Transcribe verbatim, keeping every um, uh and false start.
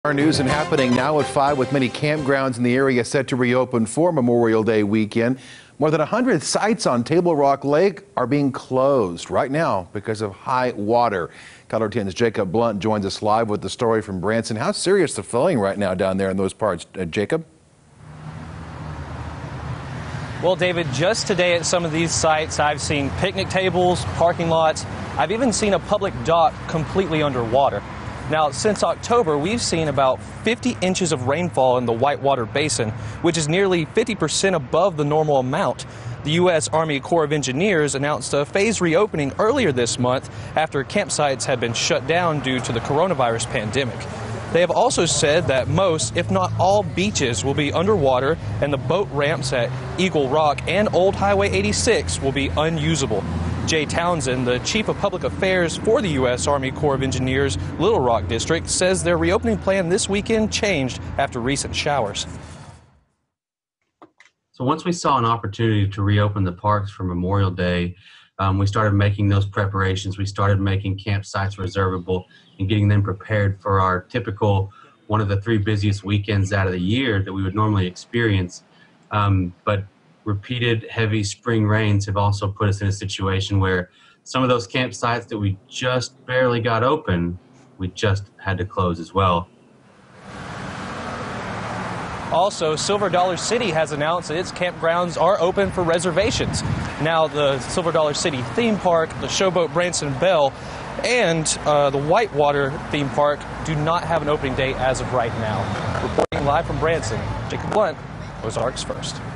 Our news and happening now at five, with many campgrounds in the area set to reopen for Memorial Day weekend. More than one hundred sites on Table Rock Lake are being closed right now because of high water. KOLR ten's Jacob Blunt joins us live with the story from Branson. How serious the flooding right now down there in those parts, uh, Jacob? Well, David, just today at some of these sites, I've seen picnic tables, parking lots. I've even seen a public dock completely underwater. Now, since October, we've seen about fifty inches of rainfall in the Whitewater Basin, which is nearly fifty percent above the normal amount. The U S Army Corps of Engineers announced a phased reopening earlier this month after campsites had been shut down due to the coronavirus pandemic. They have also said that most, if not all, beaches will be underwater, and the boat ramps at Eagle Rock and Old Highway eighty-six will be unusable. Jay Townsend, the Chief of Public Affairs for the U S Army Corps of Engineers Little Rock District, says their reopening plan this weekend changed after recent showers. So once we saw an opportunity to reopen the parks for Memorial Day, um, we started making those preparations. We started making campsites reservable and getting them prepared for our typical, one of the three busiest weekends out of the year that we would normally experience. Um, but repeated heavy spring rains have also put us in a situation where some of those campsites that we just barely got open, we just had to close as well. Also, Silver Dollar City has announced that its campgrounds are open for reservations. Now, the Silver Dollar City theme park, the Showboat Branson Belle, and uh, the Whitewater theme park do not have an opening date as of right now. Reporting live from Branson, Jacob Blunt, Ozarks First.